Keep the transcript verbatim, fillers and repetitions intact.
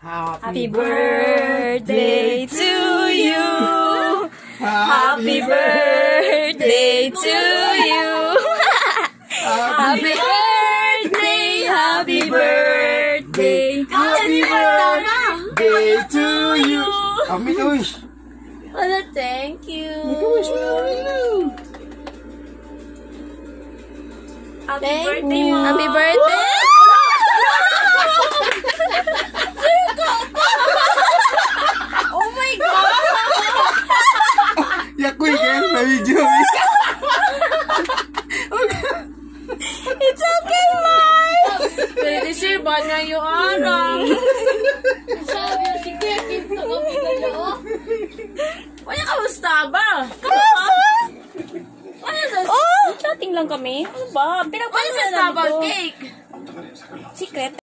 Happy birthday to you. Happy birthday to you. Happy birthday, happy birthday, happy birthday to you. Oh, make a wish. Wala, thank you. Make a wish, make a wish. Happy Thank birthday, you. Mom. Happy birthday. Oh my God! Yakoy ka, na-video. It's okay, Mom! Pwede siya ba na yung araw? Sabi yung sige, kinto kami kayo. Wala, kamusta ba? Kamusta? Ano sa... Oh, chatting lang kami. Ano ba? Ano Pinagpapala sa na Starbucks dito. cake? Secret.